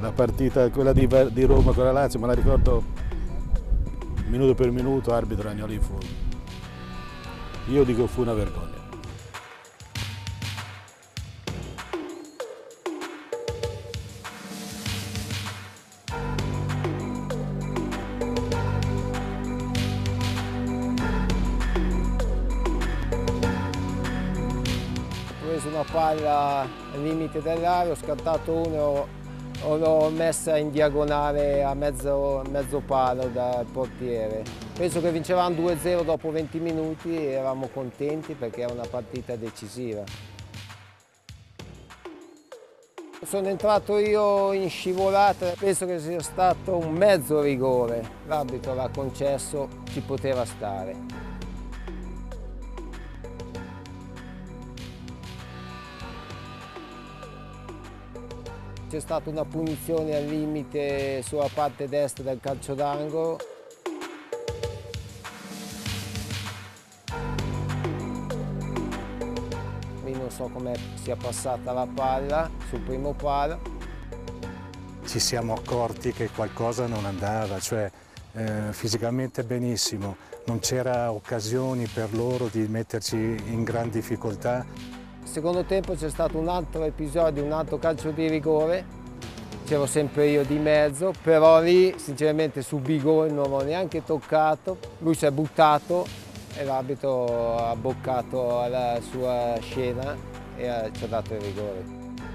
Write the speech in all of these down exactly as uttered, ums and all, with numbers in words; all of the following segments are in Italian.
La partita, quella di, di Roma con la Lazio, me la ricordo minuto per minuto, arbitro Agnolin fu. Io dico fu una vergogna. Ho preso una palla al limite dell'area, ho scattato uno, l'ho messa in diagonale a mezzo, mezzo palo dal portiere. Penso che vincevamo due a zero dopo venti minuti e eravamo contenti perché è una partita decisiva. Sono entrato io in scivolata, penso che sia stato un mezzo rigore. L'arbitro l'ha concesso, ci poteva stare. C'è stata una punizione al limite sulla parte destra del calcio d'angolo. Io non so come sia passata la palla sul primo palo. Ci siamo accorti che qualcosa non andava, cioè eh, fisicamente benissimo, non c'era occasioni per loro di metterci in gran difficoltà. Nel secondo tempo c'è stato un altro episodio, un altro calcio di rigore, c'ero sempre io di mezzo, però lì sinceramente su Bigoni non l'ho neanche toccato, lui si è buttato e l'arbitro ha boccato alla sua scena e ci ha dato il rigore.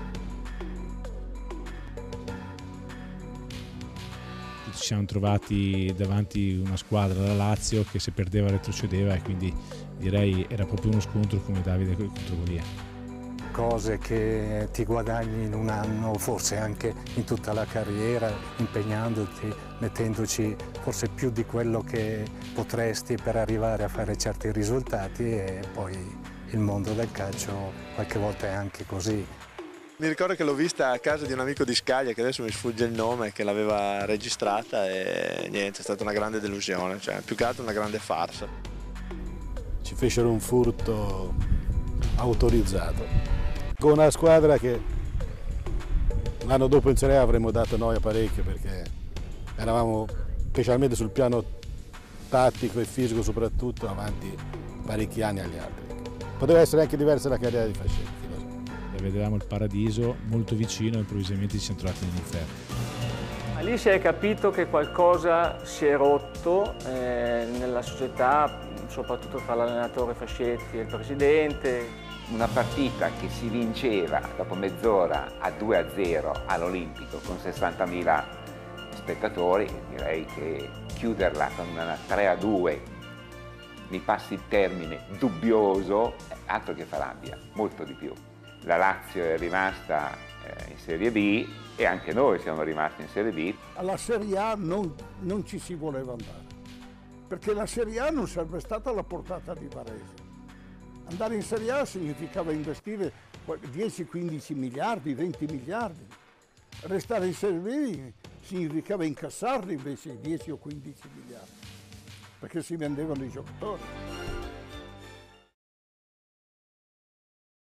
Ci siamo trovati davanti una squadra, la Lazio, che se perdeva retrocedeva e quindi direi era proprio uno scontro come Davide contro Golia. Cose che ti guadagni in un anno, forse anche in tutta la carriera, impegnandoti, mettendoci forse più di quello che potresti per arrivare a fare certi risultati, e poi il mondo del calcio qualche volta è anche così. Mi ricordo che l'ho vista a casa di un amico di Scaglia, che adesso mi sfugge il nome, che l'aveva registrata, e niente, è stata una grande delusione, cioè più che altro una grande farsa. Ci fecero un furto autorizzato con una squadra che l'anno dopo in Serie A avremmo dato noia parecchio, perché eravamo specialmente sul piano tattico e fisico soprattutto avanti parecchi anni agli altri. Poteva essere anche diversa la carriera di Fascetti. Vedevamo il paradiso molto vicino e improvvisamente ci siamo trovati nell'inferno. Lì si è capito che qualcosa si è rotto eh, nella società, soprattutto tra l'allenatore Fascetti e il presidente. Una partita che si vinceva dopo mezz'ora a due a zero all'Olimpico con sessantamila spettatori, direi che chiuderla con una tre a due, mi passi il termine, dubbioso, altro che fa rabbia, molto di più. La Lazio è rimasta eh, in Serie B e anche noi siamo rimasti in Serie B. Alla Serie A non, non ci si voleva andare, perché la Serie A non sarebbe stata alla portata di Varese. Andare in Serie A significava investire dieci quindici miliardi, venti miliardi. Restare in Serie B significava incassarli invece dieci o quindici miliardi, perché si vendevano i giocatori.